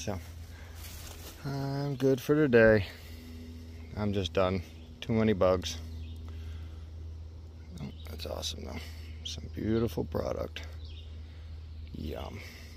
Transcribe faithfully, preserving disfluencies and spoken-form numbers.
So I'm good for today. I'm just done. Too many bugs. Oh, that's awesome though. Some beautiful product. Yum.